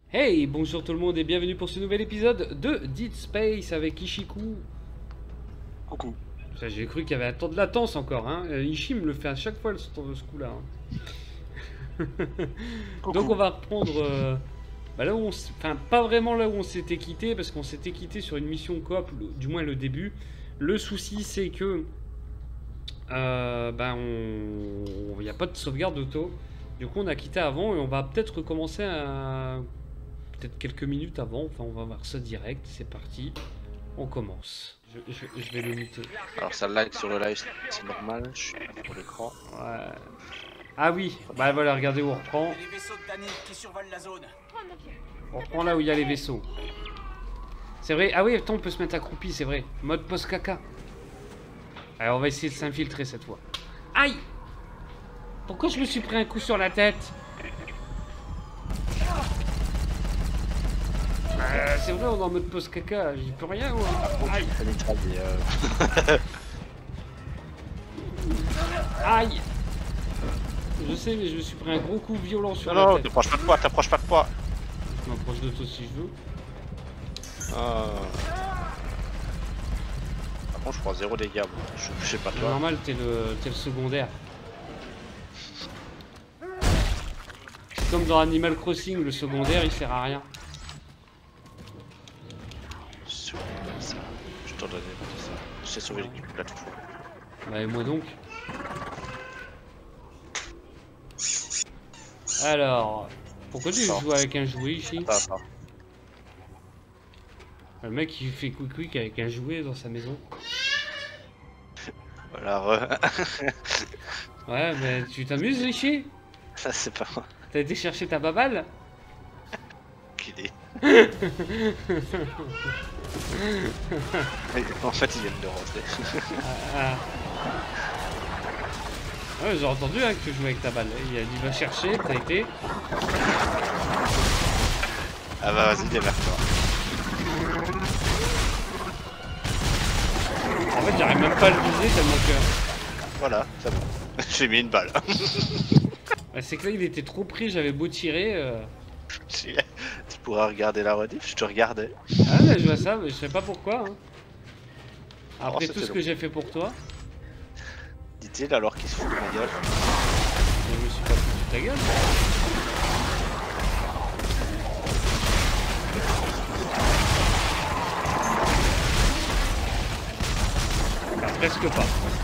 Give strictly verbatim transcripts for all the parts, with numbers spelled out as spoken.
Hey, bonjour tout le monde et bienvenue pour ce nouvel épisode de Dead Space avec Ishiku. Coucou. J'ai cru qu'il y avait un temps de latence encore, hein. Ishi me le fait à chaque fois ce, ce coup-là. Hein. Donc on va reprendre euh, bah là où on enfin pas vraiment là où on s'était quitté parce qu'on s'était quitté sur une mission coop, du moins le début. Le souci c'est que euh, ben on il n'y a pas de sauvegarde auto. Du coup on a quitté avant et on va peut-être recommencer à peut-être quelques minutes avant, enfin on va voir ça direct, c'est parti, on commence. Je, je, je vais le muter. Alors ça lag sur le live, c'est normal, je suis pour l'écran. Ouais. Ah oui, bah voilà, regardez où on reprend. Les vaisseaux de Danny qui survolent la zone. On reprend là où il y a les vaisseaux. C'est vrai, ah oui, attends, on peut se mettre accroupi, c'est vrai. Mode post-caca. Alors on va essayer de s'infiltrer cette fois. Aïe! Pourquoi je me suis pris un coup sur la tête? Euh, c'est vrai, on est en mode post-caca, j'y peux rien, moi. Aïe! euh... Aïe! Je sais, mais je me suis pris un gros coup violent sur non, la non, tête. t'approches pas de moi, t'approches pas de moi. Je m'approche de toi si je veux. Ah. Par contre, je prends zéro dégâts, bon. je, je sais pas C'est toi. normal, t'es le, t'es le secondaire. Comme dans Animal Crossing, le secondaire il sert à rien. Je t'en donnais ça. J'ai sauvé l'équipe là toute fois. Bah et moi donc. Alors, pourquoi tu joues avec un jouet ici? Pas, pas. Le mec il fait quick quick avec un jouet dans sa maison. Voilà, re... Ouais, mais tu t'amuses ici? Ça c'est pas moi. T'as été chercher ta baballe? Qu'il En fait, il vient de rentrer. Ah, ah. Ouais, j'ai entendu hein, que tu jouais avec ta balle. Il a dit va chercher, t'as été. Ah bah vas-y, démerde-toi. En fait, j'arrive même pas à le viser tellement que. Voilà, c'est bon. J'ai mis une balle. Bah, c'est que là, il était trop pris, j'avais beau tirer. Euh... Tu pourras regarder la rediff, je te regardais. Ah, bah, je vois ça, mais je sais pas pourquoi. Hein. Après oh, tout ce long. que j'ai fait pour toi. Dit-il alors qu'il se fout de ma gueule. Mais je me suis pas foutu de ta gueule. Enfin, presque pas.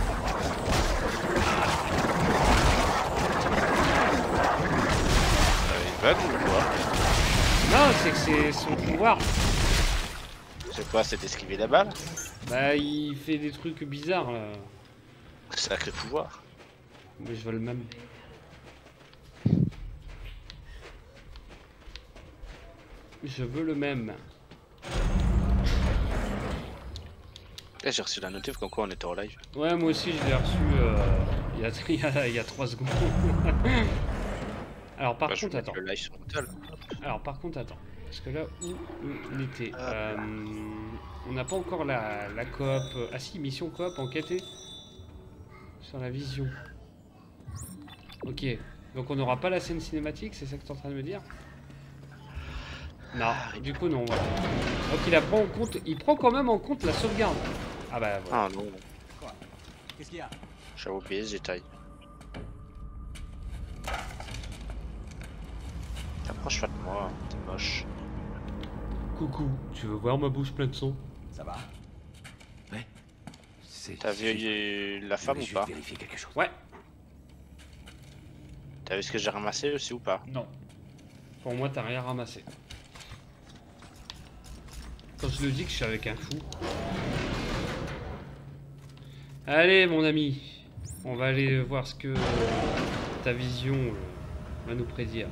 Euh, il bug ou quoi? Non, c'est que c'est son pouvoir. C'est quoi, c'est d'esquiver la balle? Bah, il fait des trucs bizarres là. Sacré pouvoir. Mais je veux le même. Je veux le même. Là, j'ai reçu la notif comme quoi on était en live. Ouais, moi aussi je l'ai reçu euh, il, y a, il, y a, il y a trois secondes. Alors par bah, contre, attends. Le live sur Mental. Alors par contre, attends. Parce que là où on était, euh, on n'a pas encore la, la coop. Ah si, mission coop enquêtée sur la vision. Ok, donc on n'aura pas la scène cinématique, c'est ça que tu es en train de me dire? Non, du coup non. Voilà. Donc il, a prend en compte, il prend quand même en compte la sauvegarde. Ah bah voilà. Ah non. Quoi? Qu'est-ce qu'il y a? J'avais oublié ce détail. T'approches pas de moi, t'es moche. Coucou, tu veux voir ma bouche pleine de sang? Ça va? Ouais. T'as vu la femme ou pas? Vérifier quelque chose. Ouais. T'as vu ce que j'ai ramassé aussi ou pas? Non. Pour moi, t'as rien ramassé. Quand je le dis que je suis avec un fou. Allez, mon ami. On va aller voir ce que ta vision euh, va nous prédire.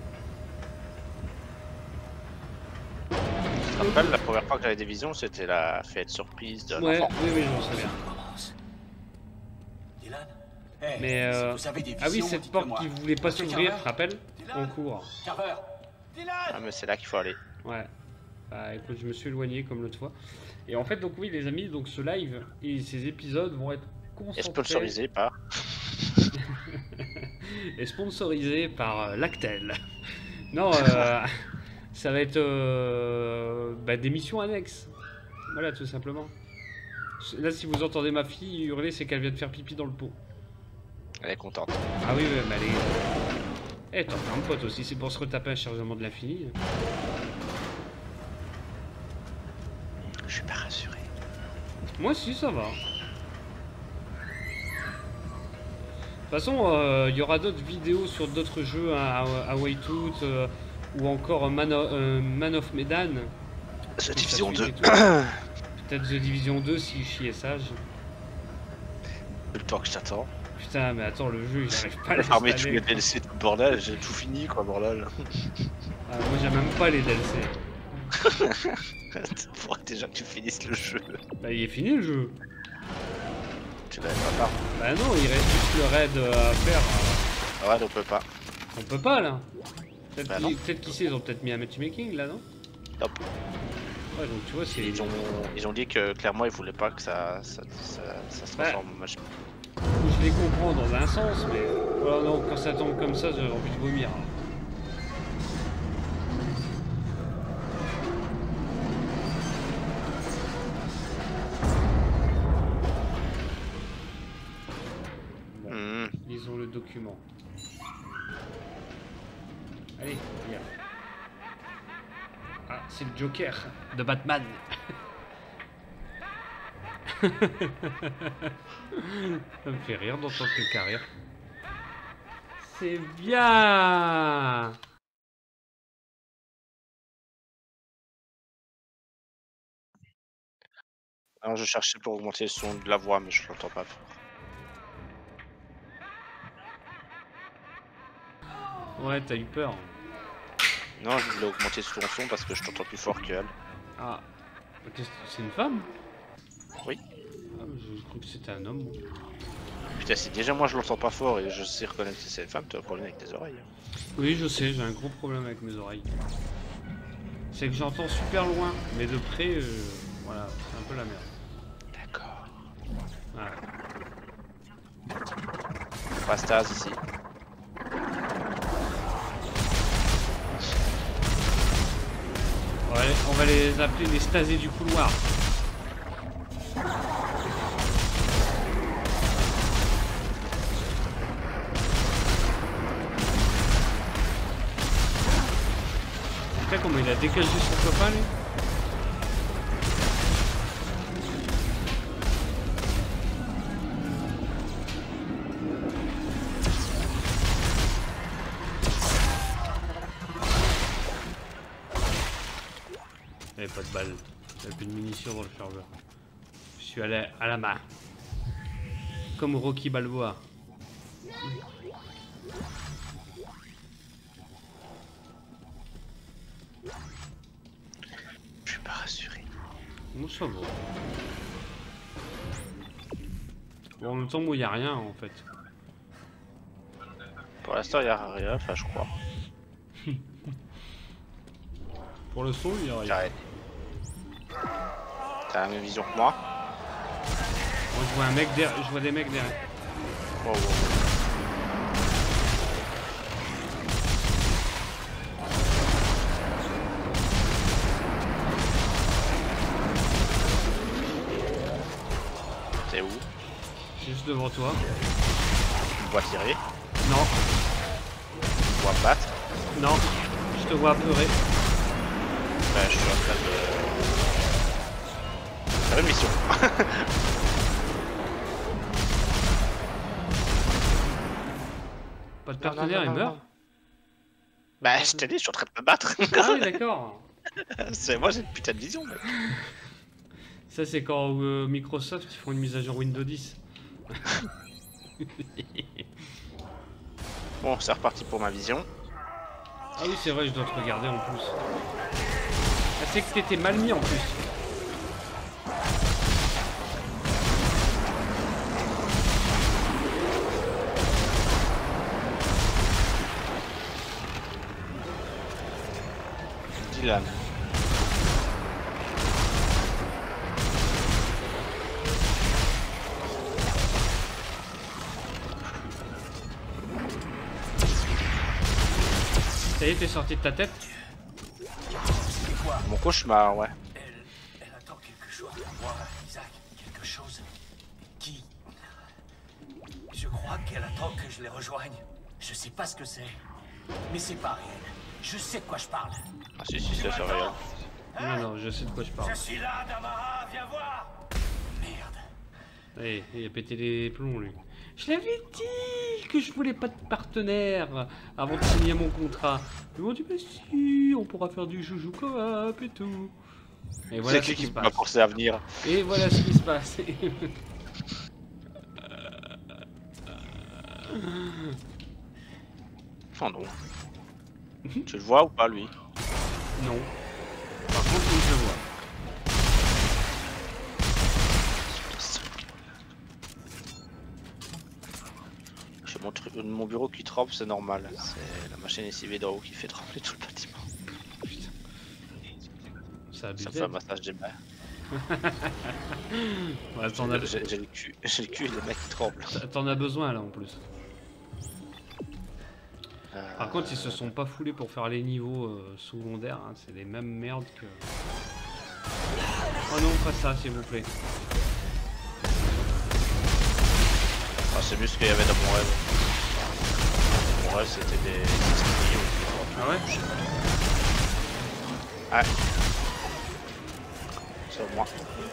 Je te rappelle, la première fois que j'avais des visions, c'était la fête surprise de Ouais, l'enfant. oui, oui, j'en souviens. Dylan? Hey, Mais euh... si vous avez des ah oui, visions, cette dites-le porte moi. qui voulait pas Ok, s'ouvrir, Carver. rappelle? Dylan? On court. Carver! Dylan! Ah mais c'est là qu'il faut aller. Ouais. Bah écoute, je me suis éloigné comme l'autre fois. Et en fait, donc oui, les amis, donc ce live et ces épisodes vont être concentrés... Et sponsorisé par... et sponsorisé par euh, Lactel. Non, euh, Ça va être euh, bah, des missions annexes. Voilà, tout simplement. Là, si vous entendez ma fille hurler, c'est qu'elle vient de faire pipi dans le pot. Elle est contente. Ah oui, oui, mais elle est... Eh, t'en fais un pote aussi, c'est pour se retaper un chargement de l'infini. Je suis pas rassuré. Moi aussi, ça va. De toute façon, il euh, y aura d'autres vidéos sur d'autres jeux, hein, à, à Waytooth, euh, ou encore Man of, euh, Man of Medan. The Division deux. Peut-être The Division deux si je suis sage. Le temps que je t'attends. Putain, mais attends, le jeu, j'arrive pas à Armé tous l'installer. les D L C, tout le bordel, j'ai tout fini quoi, bordel. Ah, moi, j'aime même pas les D L C. Faudrait déjà que tu finisses le jeu. Bah, il est fini le jeu. Tu l'avais pas part. Bah non, il reste juste le raid à faire. Ah ouais, on peut pas. On peut pas là. Peut-être Bah qui, non. peut-être qui sait, ils ont peut-être mis un matchmaking là, non? Hop. Ouais, donc tu vois, c'est. Ils ont, ils ont dit que clairement ils voulaient pas que ça, ça, ça, ça se transforme en match. Je les comprends dans un sens, mais. Voilà, non, quand ça tombe comme ça, j'ai envie de vomir. Bon, Mmh. lisons le document. Allez, viens. Ah, c'est le Joker de Batman. Ça me fait rire d'entendre quelqu'un rire. C'est bien. Alors je cherchais pour augmenter le son de la voix, mais je l'entends pas. Ouais, t'as eu peur. Non, je voulais augmenter son son parce que je t'entends plus fort qu'elle. Ah, qu'est-ce que- c'est une femme? Oui. Ah, je crois que c'était un homme. Moi. Putain, si déjà moi je l'entends pas fort et je sais reconnaître si c'est une femme, tu as un problème avec tes oreilles. Oui, je sais, j'ai un gros problème avec mes oreilles. C'est que j'entends super loin, mais de près, euh, voilà, c'est un peu la merde. D'accord. Voilà. Pas stase ici. On va, les, on va les appeler les stasés du couloir. Putain, comment il a décalé son copain, lui. Il n'y avait pas de balles, il n'y avait plus de munitions dans le chargeur. Je suis allé à la main. Comme Rocky Balboa. Je suis pas rassuré. Non, ça va. Bon, en même temps, moi, il n'y a rien en fait. Pour l'instant, il y a rien, enfin, je crois. Pour le son, il n'y a rien. J'arrête. T'as la même vision que moi? Moi, je vois un mec derrière, je vois des mecs derrière. Wow, wow. T'es où? Juste devant toi. Tu me vois tirer? Non, Tu me vois battre? non, je te vois apeuré. Bah, je suis en train de... faire une mission. Pas de Non, partenaire, non, il non, meurt. non. Bah, je t'ai dit, je suis en train de me battre. Ah oui, d'accord. C'est moi, j'ai une putain de vision, mec. Ça, c'est quand euh, Microsoft ils font une mise à jour Windows dix. Bon, c'est reparti pour ma vision. Ah oui, c'est vrai, je dois te regarder en plus. Ah, c'est que t'étais mal mis en plus. Dylan. Ça y est, t'es sorti de ta tête. cauchemar, ouais. Elle, elle attend quelque chose de moi, Isaac. Quelque chose qui... Je crois qu'elle attend que je les rejoigne. Je sais pas ce que c'est. Mais c'est pas réel. Je sais de quoi je parle. Ah si, si, c'est réel. Non, non, je sais de quoi je parle. Je suis là, Damara, viens voir. Merde. Allez, il a pété les plombs, lui. Je l'avais dit que je voulais pas de partenaire avant de signer mon contrat. Ils m'ont dit, bah si, on pourra faire du joujou coop et tout. Et voilà C'est ce qui qui qui se m'a passe. forcé à venir? Et voilà ce qui se passe. Oh non. Tu le vois ou pas, lui? Non. Par contre, il je le vois. J'ai mon, truc- mon bureau qui tremble, c'est normal. C'est la machine S I V d'en haut qui fait trembler tout le bâtiment. Putain. Ça Ça me abusé. fait un massage des mains. Ouais, t'en as... J'ai j'ai le cul, j'ai le cul et les mecs qui tremblent. T'en as besoin là en plus. Euh, Par contre, ils se sont pas foulés pour faire les niveaux euh, secondaires. Hein. C'est les mêmes merdes que. Oh non, pas ça, s'il vous plaît. ah, c'est mieux ce qu'il y avait dans mon rêve. Mon rêve, c'était des escaliers. Ah ouais? Ouais. C'est moi.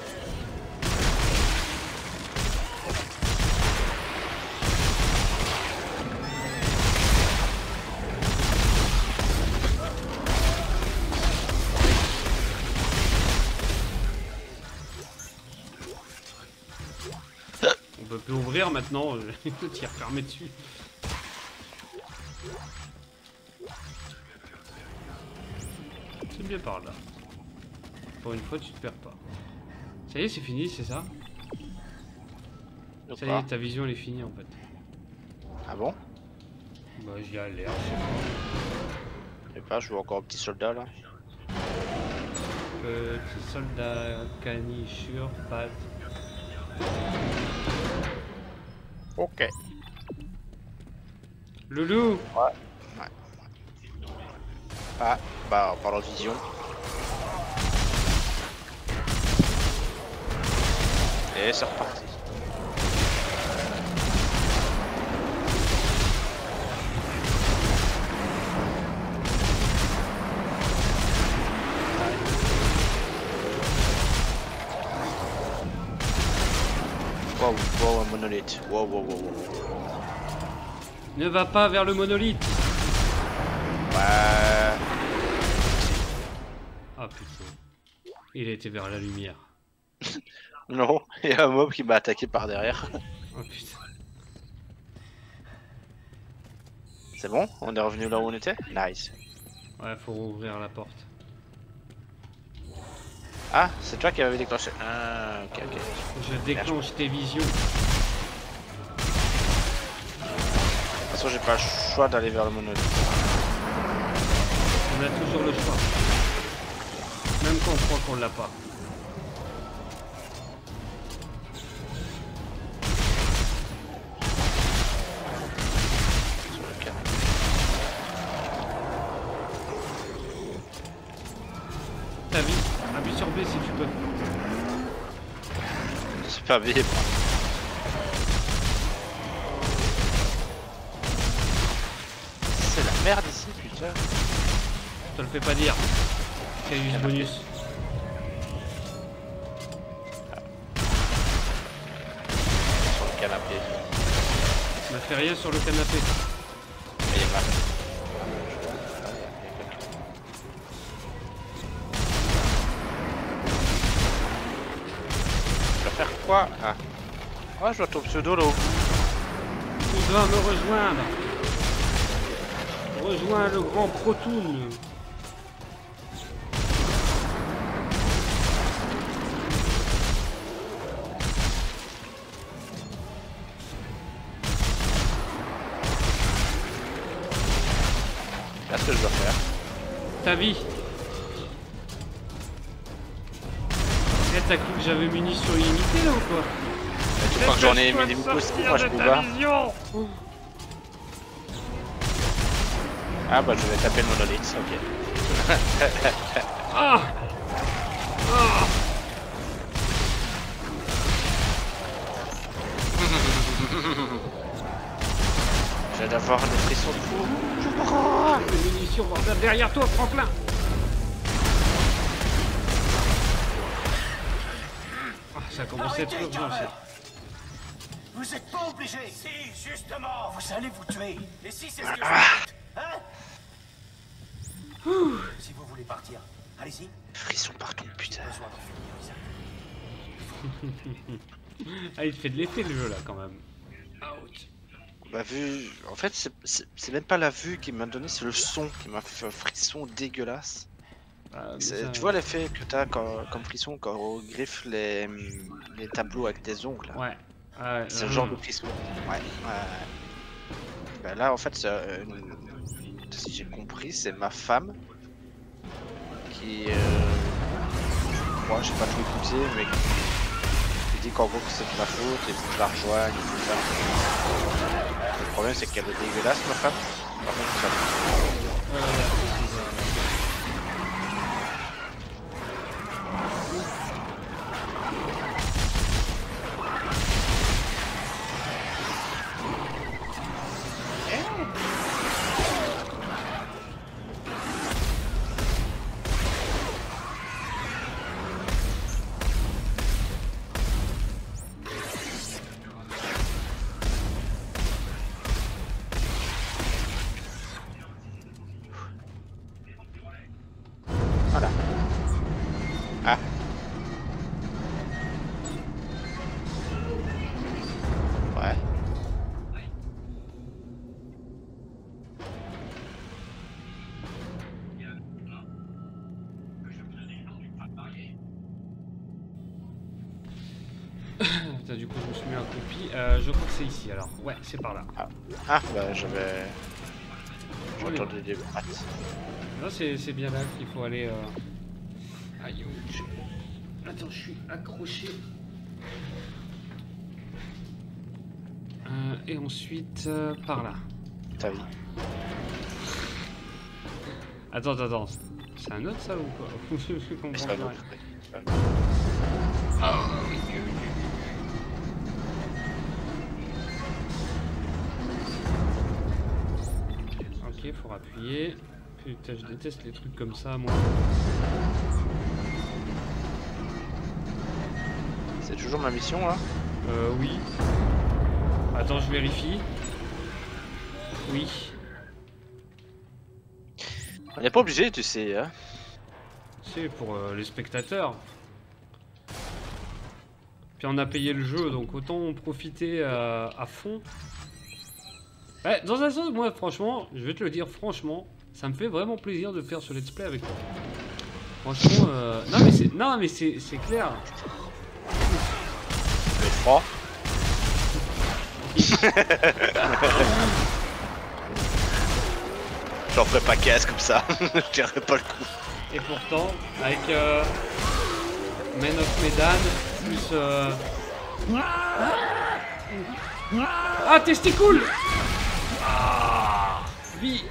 On peut plus ouvrir maintenant, il tire fermé dessus. C'est bien par là. Pour une fois, tu te perds pas. Ça y est, c'est fini, c'est ça? De Ça y quoi? est, ta vision elle est finie en fait. Ah bon? Bah, j'y ai l'air, je sais pas. Je sais pas, je vois encore un petit soldat là. Petit soldat, canissure, patte. Ok. Loulou! Ah, bah, en parlant de vision. Et c'est reparti. Wow, wow, un monolithe. Wow, wow, wow, wow. Ne va pas vers le monolithe! Ouais. Ah putain. Il était vers la lumière. Non, il y a un mob qui m'a attaqué par derrière. Oh putain. C'est bon? On est revenu là où on était? Nice. Ouais, faut rouvrir la porte. Ah, c'est toi qui avais déclenché. Ah, ok, ok. Je déclenche tes visions. De toute façon, j'ai pas le choix d'aller vers le monolithe. On a toujours le choix. Même quand on croit qu'on l'a pas. Sur le canal. Ta vie, appuie sur B si tu peux. C'est pas vivre. C'est la merde ici, putain. Je te le fais pas dire. C'est juste bonus. Sur le canapé. Ne fais rien sur le canapé. Il est mal. Je vais faire quoi? Ah. Ah, je vois ton pseudo là-haut. Tu dois me rejoindre. Rejoins le grand Protoon. Qu'est-ce que je dois faire? Ta vie. Eh, t'as cru que j'avais munitions illimitées là ou quoi? Tu crois que j'en ai mis des possibles, moi je peux pas. Ah bah je vais taper le monolithe, ok. Ah! Je viens d'avoir des frissons de fou. Les munitions, bordel, derrière toi, Franklin. Ah, ça a commencé à être Arrêtez, urgent, Carver. ça. Vous êtes pas obligé. Si, justement. Vous allez vous tuer. Et si c'est ce que je vous dites, hein? Si vous voulez partir, allez-y. Frissons partout, putain. J'ai besoin d'en finir, Isaac. Ah, il fait de l'effet, le jeu, là, quand même. Ouch. Ma vue, en fait, c'est même pas la vue qui m'a donné, c'est le son qui m'a fait un frisson dégueulasse. Ah, Ça... ça... Tu vois l'effet que t'as quand... comme frisson quand on griffe les, les tableaux avec des ongles là. Ouais. Ah, ouais. C'est le genre de frisson. Ouais. ouais. Ben là, en fait, euh, si j'ai compris, c'est ma femme qui, euh... moi, j'ai pas tout écouté, mais qui dit qu'en gros que c'est de ma faute et faut que je la rejoigne et tout ça. Le problème, c'est qu'elle est dégueulasse, ma femme. Par contre, ça... Euh... Voilà. Ah. Ouais. Putain, du coup, je me suis mis un copie. Euh, je crois que c'est ici, alors. Ouais, c'est par là. Ah, ah bah j'avais... J'entendais des pattes. Là, c'est bien là qu'il faut aller... Euh... Aïe, ouch. Attends, je suis accroché. Euh, et ensuite, euh, par là. Ta vie. Attends, attends, attends. C'est un autre, ça, ou quoi? Je comprends C'est pas. un autre. Ah, oui. Ok, faut appuyer. Putain, je déteste les trucs comme ça, moi. C'est toujours ma mission là? Euh, oui. Attends, je vérifie. Oui. On n'est pas obligé, tu sais. Hein. C'est pour euh, les spectateurs. Puis on a payé le jeu, donc autant en profiter euh, à fond. Ouais, dans un sens, moi, franchement, je vais te le dire franchement, ça me fait vraiment plaisir de faire ce let's play avec toi. Franchement, euh... non mais c'est, non mais c'est, c'est clair. Le froid. J'en ferai pas casse comme ça. Je tirerai pas le coup. Et pourtant, avec euh, Men of Medan, plus... Euh... Ah, testicule. Ah, vie.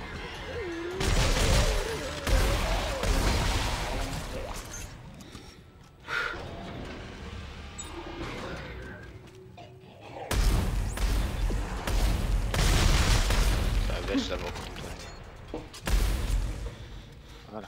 Ça baisse d'abord. Voilà.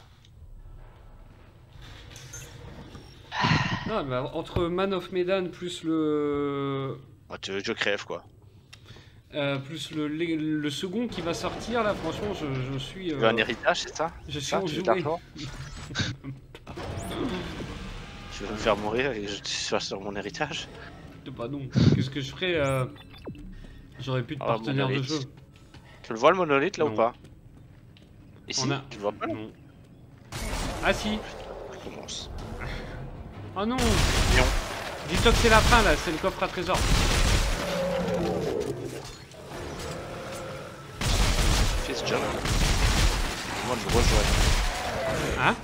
Non, mais entre Man of Medan plus le... Moi, tu veux que je crève quoi. Euh, plus le, le, le second qui va sortir là, franchement, je, je suis. Tu Euh, veux un héritage, c'est ça? je suis ça, enjoué. tu veux de l'argent? Tu veux me faire mourir et que je sois sur mon héritage? Bah non, qu'est-ce que je ferais euh... J'aurais plus de Ah, partenaire de monolithe. jeu. Tu le vois le monolithe là Non. ou pas? Ici, On a- tu le vois pas là? Non. Ah si. Je commence. Oh non. Non. Dis-toi que c'est la fin là, c'est le coffre à trésor. Fais ce job. Moi je rejoins. Hein?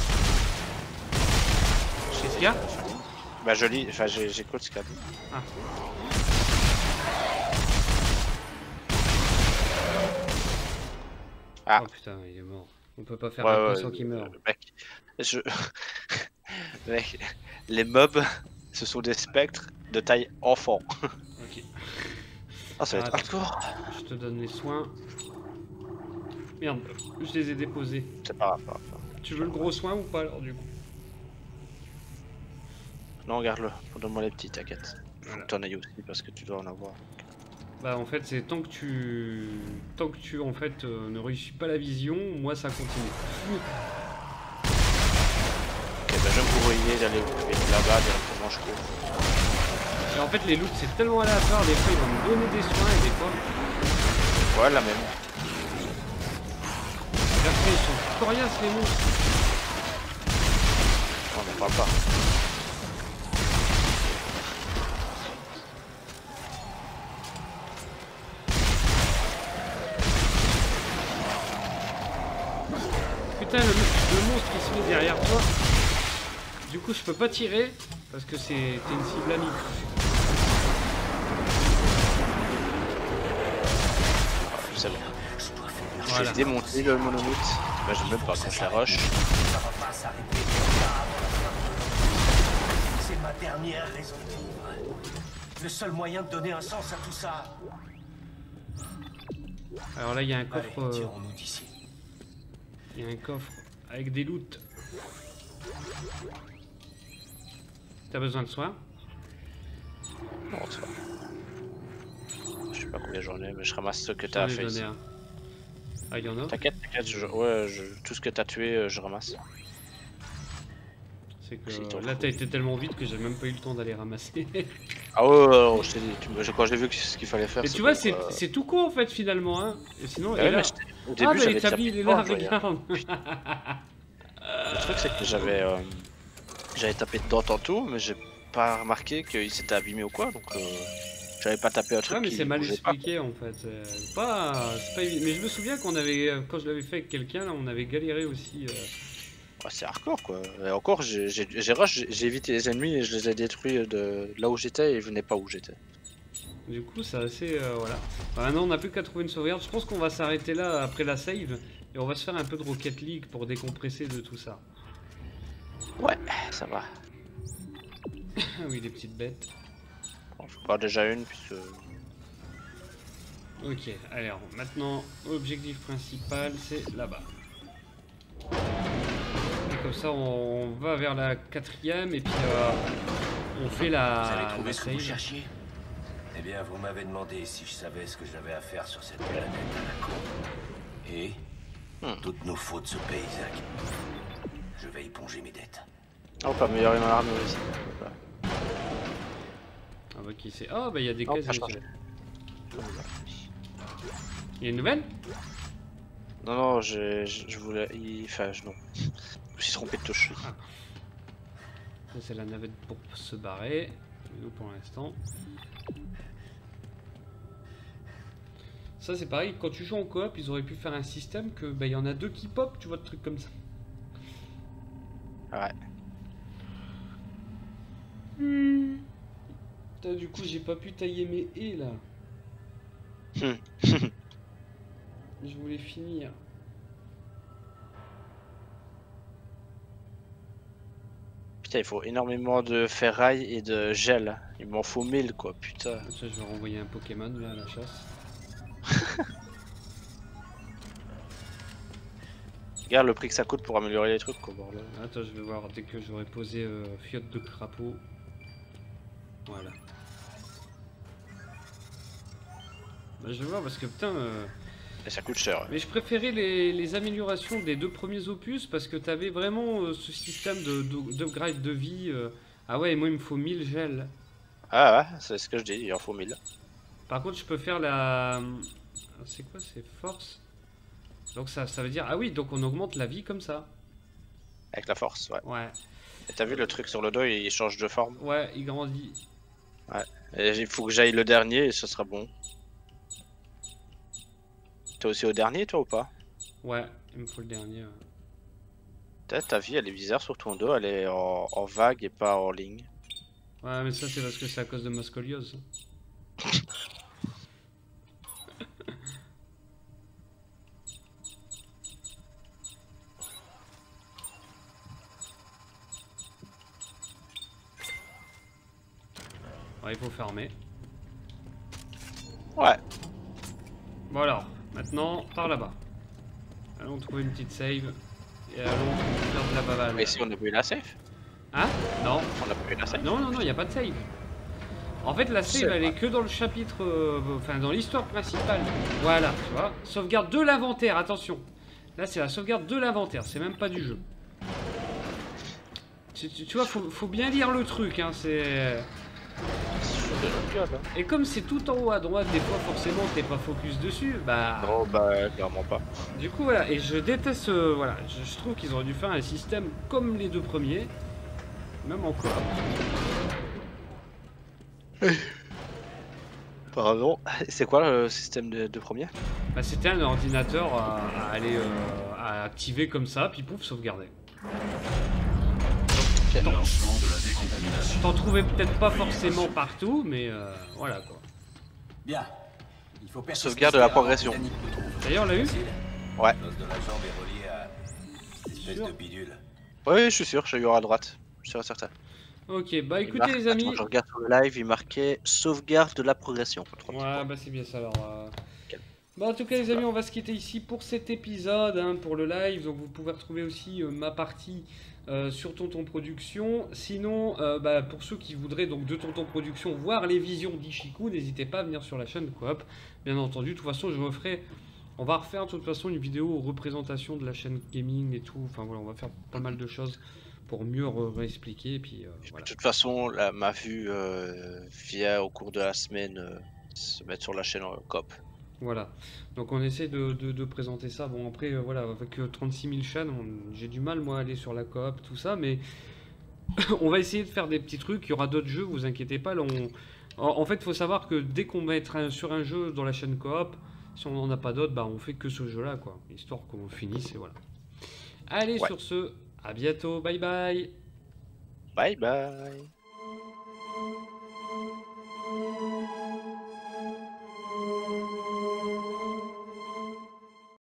Qu'est-ce qu'il y a? Bah je lis, enfin j'écoute ce qu'il a dit. Ah. Ah. Oh putain, il est mort. On peut pas faire Ouais, un ouais, sans qu'il meurt. euh, mec, je... mec, les mobs, ce sont des spectres de taille enfant. Ok. Ah, ça va être Attends. hardcore. Je te donne les soins. Merde, je les ai déposés. C'est pas grave. Pas grave. Tu veux le gros soin ou pas alors du coup? Non, regarde-le. Donne-moi les petits, t'inquiète. Faut Voilà. que t'en ailles aussi parce que tu dois en avoir. Bah en fait c'est tant que tu tant que tu en fait euh, ne réussis pas la vision, moi ça continue. Ok, bah je vais me brouiller d'aller là-bas directement, je cours. Et en fait les loots c'est tellement aléatoire, des fois ils vont me donner des soins et des fois. Ouais, la même. Et après ils sont coriaces les monstres. On n'en parle pas. Putain le, le monstre qui se met derrière toi. Du coup je peux pas tirer parce que c'est t'es une cible amie. C'est bon. Je Voilà. vais démonter le monomute. Bah, j'aime même pas quand je la rush. Ça va pas s'arrêter. C'est ma dernière raison de vivre. Le seul moyen de donner un sens à tout ça. Alors là il y a un Allez, coffre. euh, tirons-nous d'ici. Il y a un coffre avec des loots. T'as besoin de soins? Non, ça va. Je sais pas combien j'en ai, mais je ramasse ce que J'en t'as ai fait donné ici. un. Ah il y en a? T'inquiète, t'inquiète, je... ouais, je... tout ce que t'as tué, euh, je ramasse. C'est que Si, t'en là fous. t'as été tellement vite que j'ai même pas eu le temps d'aller ramasser. Ah ouais, ouais, ouais, je t'ai dit, tu... quand j'ai vu que ce qu'il fallait faire. Mais c'est tu vois bon, c'est euh, c'est tout con en fait finalement hein. Et sinon bah et ouais, là... mais j'étais- au Ah début, bah j'avais l'établi il est déjà là, tapé dedans, je voyais. regarde. Le truc, c'est que j'avais euh, j'avais tapé dedans tantôt, mais j'ai pas remarqué qu'il s'était abîmé ou quoi, donc euh, j'avais pas tapé un truc Ah mais qui c'est mal bougeait pas. expliqué en fait. C'est pas, c'est pas évident. Mais je me souviens qu'on avait, euh, quand je l'avais fait avec quelqu'un, là, on avait galéré aussi. euh. Ouais, c'est hardcore quoi. Et encore, j'ai j'ai- j'ai rush, j'ai j'ai évité les ennemis et je les ai détruits de là où j'étais et ils venaient pas où j'étais. Du coup c'est assez... euh, voilà. Bah, maintenant on n'a plus qu'à trouver une sauvegarde. Je pense qu'on va s'arrêter là après la save. Et on va se faire un peu de Rocket League pour décompresser de tout ça. Ouais, ça va. Ah oui les petites bêtes. Bon, je prends déjà une puisque... Ok, alors maintenant objectif principal c'est là-bas. Et comme ça on va vers la quatrième et puis euh, on fait la, Vous avez trouvé la ce que vous save. cherchiez? Eh bien, vous m'avez demandé si je savais ce que j'avais à faire sur cette planète à la con. Et Hmm. toutes nos fautes se payent, Isaac. Je vais éponger mes dettes. Oh, pas améliorer mon armure aussi. Ah bah qui c'est? Ah bah il y a des Oh, cases. pas et- changé. Il y a une nouvelle? Non, non, je, je, je voulais... il- Enfin, je- non. Je me suis trompé de touche. Ça c'est la navette pour se barrer. Nous pour l'instant. Ça c'est pareil, quand tu joues en coop, ils auraient pu faire un système que bah il y en a deux qui pop, tu vois, de trucs comme ça. Ouais. Hmm. Putain, du coup j'ai pas pu tailler mes haies là. Hmm. Je voulais finir. Putain, il faut énormément de ferraille et de gel. Il m'en faut mille quoi, putain. Ça, je vais renvoyer un Pokémon là à la chasse. Regarde le prix que ça coûte pour améliorer les trucs quoi, bordel. Attends, je vais voir dès que j'aurai posé euh, fiotte de crapaud. Voilà. Bah, je vais voir parce que putain. euh, Et ça coûte cher. Mais je préférais les, les améliorations des deux premiers opus parce que t'avais vraiment euh, ce système de de- d'upgrade de vie. euh. Ah ouais, moi il me faut mille gels. Ah ouais, c'est ce que je dis, il en faut mille. Par contre, je peux faire la. C'est quoi? C'est force. Donc ça, ça veut dire. Ah oui, donc on augmente la vie comme ça. Avec la force, ouais. Ouais, Et t'as vu le truc sur le dos, il change de forme. ouais, il grandit. Et il faut que j'aille le dernier et ce sera bon. T'es aussi au dernier toi ou pas? Ouais, il me faut le dernier. ouais. Peut-être ta vie elle est bizarre sur ton dos, elle est en, en vague et pas en ligne. Ouais, mais ça c'est parce que c'est à cause de ma scoliose. Ouais, il faut fermer. Ouais. Bon alors, maintenant, par là-bas. Allons trouver une petite save. Et allons faire de la bavale. Mais si on a vu la save. Hein? Non. On a pas eu la save. Non, non, non, il n'y a pas de save. En fait, la save, elle est que dans le chapitre... euh, enfin, dans l'histoire principale. Voilà, tu vois. Sauvegarde de l'inventaire, attention. Là, c'est la sauvegarde de l'inventaire, c'est même pas du jeu. Tu, tu, tu vois, faut, faut bien lire le truc, hein, c'est... Et comme c'est tout en haut à droite, des fois, forcément, t'es pas focus dessus, bah... Non, bah, clairement pas. Du coup, voilà, et je déteste... euh, voilà, je, je trouve qu'ils auraient dû faire un système comme les deux premiers. Même encore. Pardon, c'est quoi le système de, de premier? Bah, c'était un ordinateur à, à aller euh, à activer comme ça, puis pouf, sauvegarder. Lancement de la décontamination. T'en trouvais peut-être pas forcément partout, mais euh, voilà quoi. Bien. Il faut persister Sauvegarde de la avant que progression. Danny le trouve. D'ailleurs, on l'a eu? Ouais. L'os de la jambe est relié à cette espèce Sûr. de bidule. Oui, je suis sûr, j'ai eu à droite. Je suis sûr et certain. Ok, bah Il écoutez marque- les amis. Attends, je regarde sur le live, il marquait sauvegarde de la progression. Trois petits Ouais, points. bah c'est bien ça alors. euh. Nickel. Bon, en tout cas les amis, on va se quitter ici pour cet épisode, hein, pour le live. Donc vous pouvez retrouver aussi euh, ma partie euh, sur Tonton Production. Sinon, euh, bah, pour ceux qui voudraient donc de Tonton Production voir les visions d'Ishiku, n'hésitez pas à venir sur la chaîne Coop. Bien entendu, de toute façon, je me ferai... On va refaire de toute façon une vidéo représentation de la chaîne gaming et tout. Enfin voilà, on va faire pas mal de choses pour mieux re- réexpliquer. Et puis euh, voilà. De toute façon, la, ma vue euh, via au cours de la semaine euh, se mettre sur la chaîne euh, Coop. Voilà, donc on essaie de, de- de présenter ça. Bon, après, euh, voilà, avec euh, trente-six mille chaînes, on- j'ai du mal, moi, à aller sur la coop, tout ça, mais on va essayer de faire des petits trucs. Il y aura d'autres jeux, vous inquiétez pas. Là, on... en, en fait, il faut savoir que dès qu'on va être un- sur un jeu dans la chaîne coop, si on n'en a pas d'autres, bah, on fait que ce jeu-là, quoi, histoire qu'on finisse, et voilà. Allez, Ouais. sur ce, à bientôt, bye bye. Bye bye.